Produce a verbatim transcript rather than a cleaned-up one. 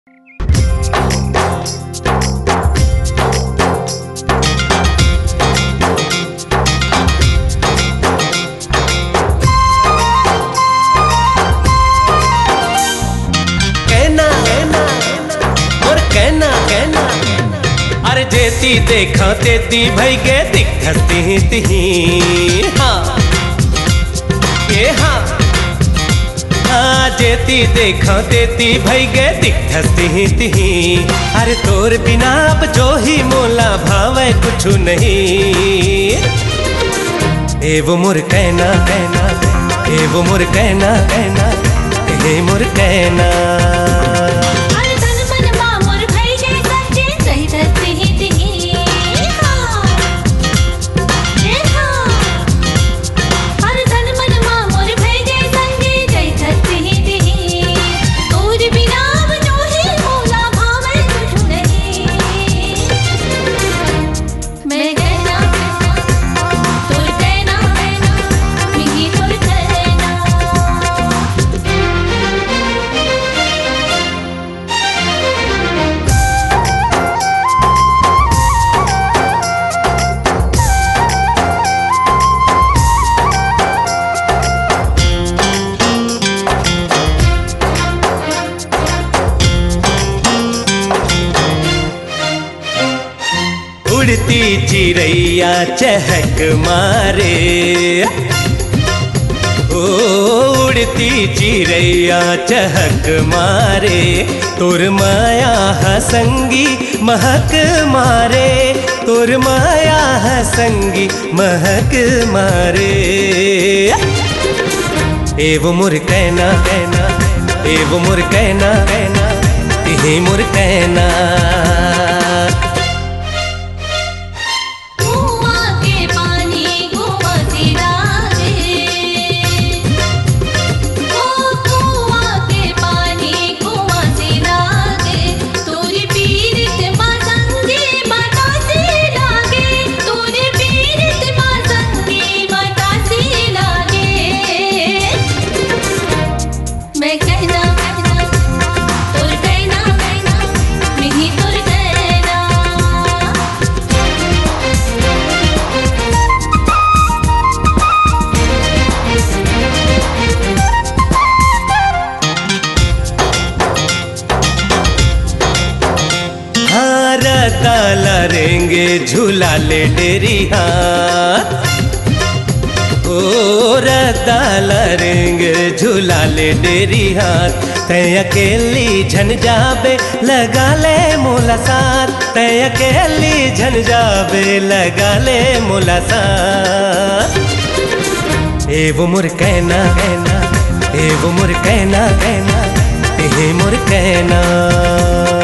अरे जेती देखा तेती भई गे दिखती तिही हाँ ये हाँ हाँ जेती देखा तेती भई गे दिखती तिही। अरे तोर बिना अब जो ही मोला भावे कुछ नहीं। ए वो मोर कहना कहना ए वो मोर कहना कहना ए मोर कहना। उड़ती चिड़ैया चहक मारे ओ उड़ती चिड़ैया चहक मारे तोर माया हसंगी महक मारे तोर माया हसंगी महक मारे। ए वो मोर कहना कहना ए वो मोर कहना कहना ए मोर कहना। ताला रेंगे झूला ले डेरी हाथ ओ ताला रेंगे झूला ले डेरी हाथ। तय अकेली झन जाबे लगा ले मोला साथ तय अकेली झन जाबे लगा ले मोला साथ। ए वो मोर कहना कहना ए वो मोर कहना कहना ए मोर कहना।